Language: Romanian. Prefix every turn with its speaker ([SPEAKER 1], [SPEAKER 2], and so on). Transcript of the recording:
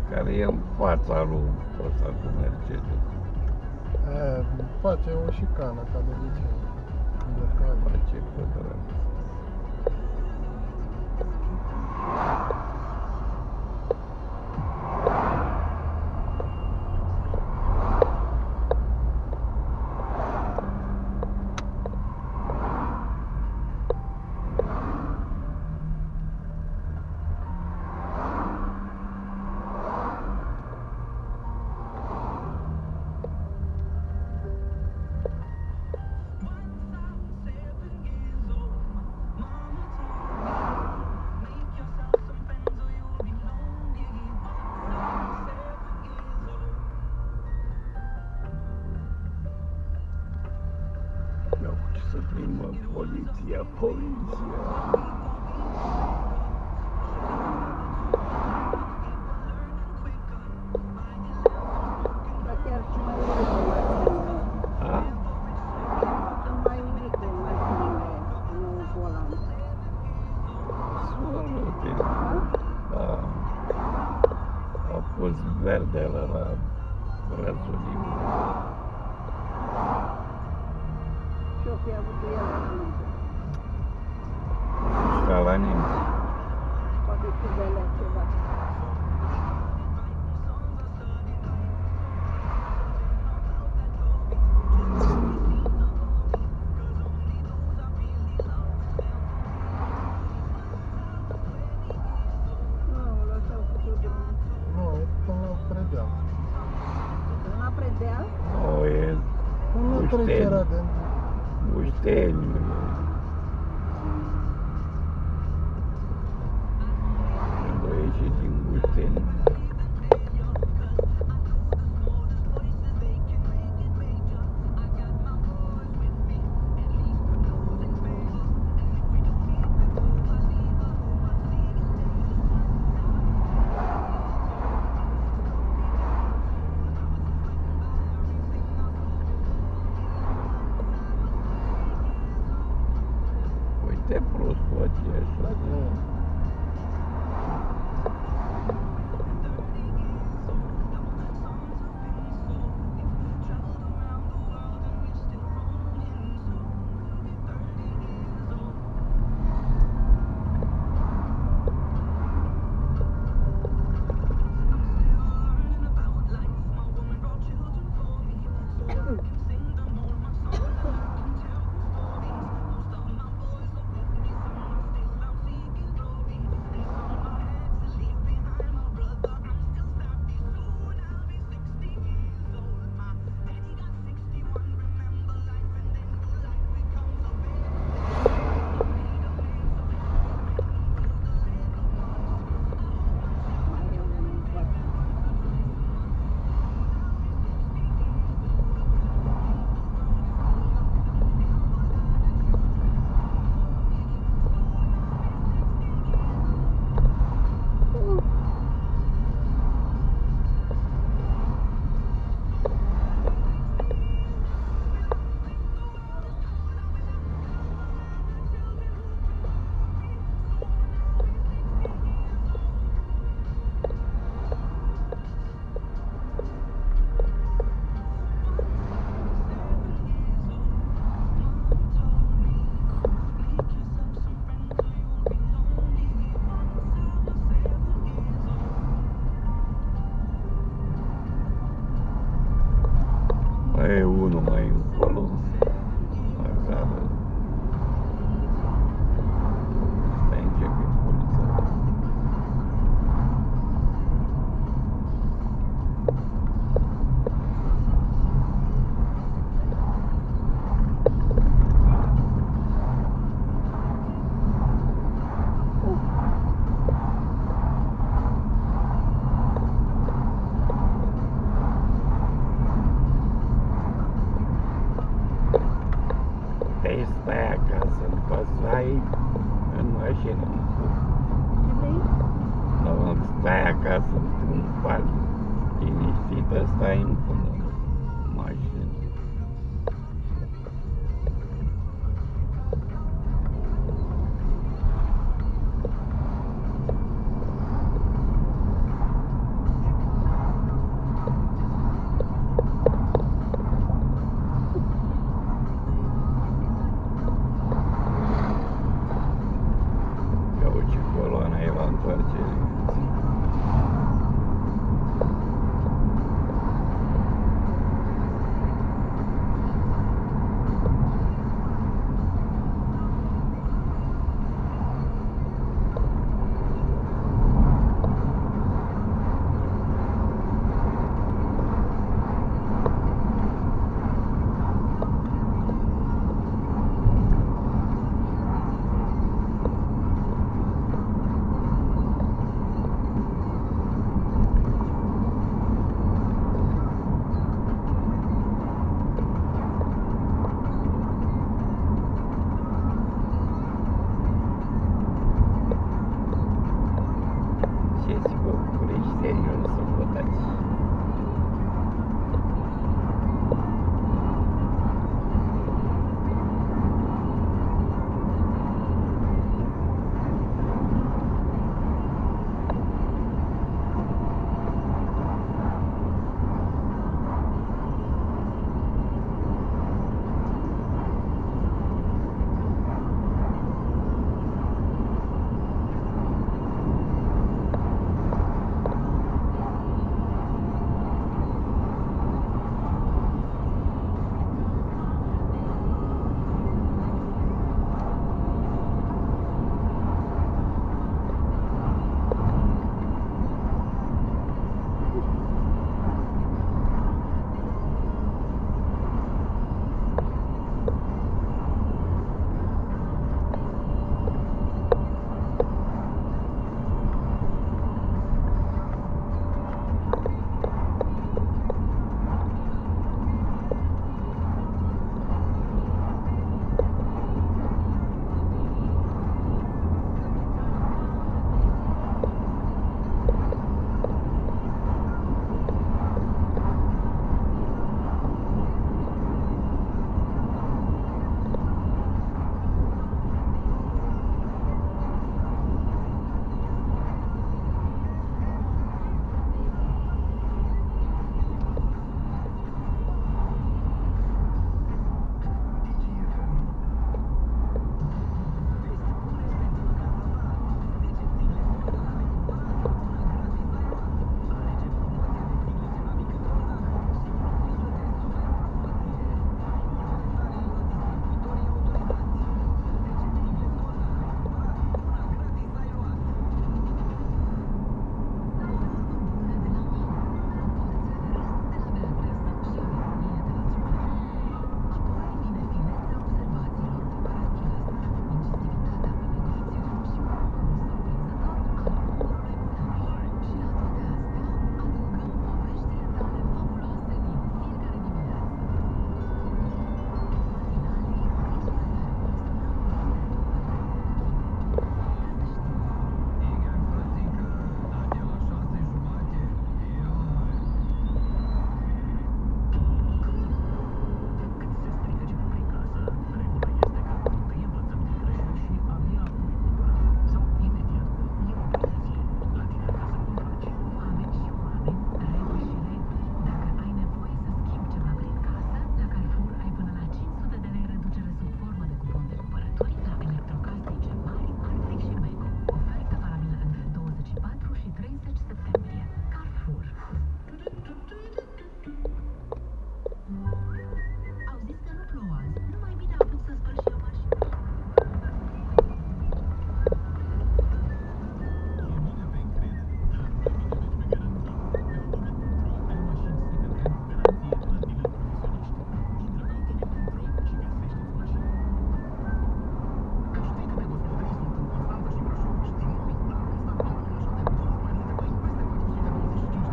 [SPEAKER 1] care e în fața lui ăsta cu Mercedes.
[SPEAKER 2] Face o șicană, ca de obicei.
[SPEAKER 1] Face pătrăt. Să plimbă poliția.
[SPEAKER 3] Dar chiar și mai urât mai urât mașinile în volan.
[SPEAKER 1] Absolut. Da. A pus verdele la răzulii.
[SPEAKER 3] Ce-o fi avut el înainte?
[SPEAKER 1] Ca la nimeni.
[SPEAKER 3] Poate și belea ceva. Nu, ăsta-au făcut de mult.
[SPEAKER 2] Nu, e până la Predeal.
[SPEAKER 3] Până la Predeal?
[SPEAKER 1] O, e
[SPEAKER 2] Până la trecerea de...
[SPEAKER 1] Bușteniu. Când o ieși din Bușteniu. Uite prostul aceea. Mai e unul mai încolo. Mai avea. Stai începe poliția. Te stai acasă, după să ai în mașină.
[SPEAKER 3] Ce vrei?
[SPEAKER 1] Nu, stai acasă într-un parc liniștită, stai în mașină.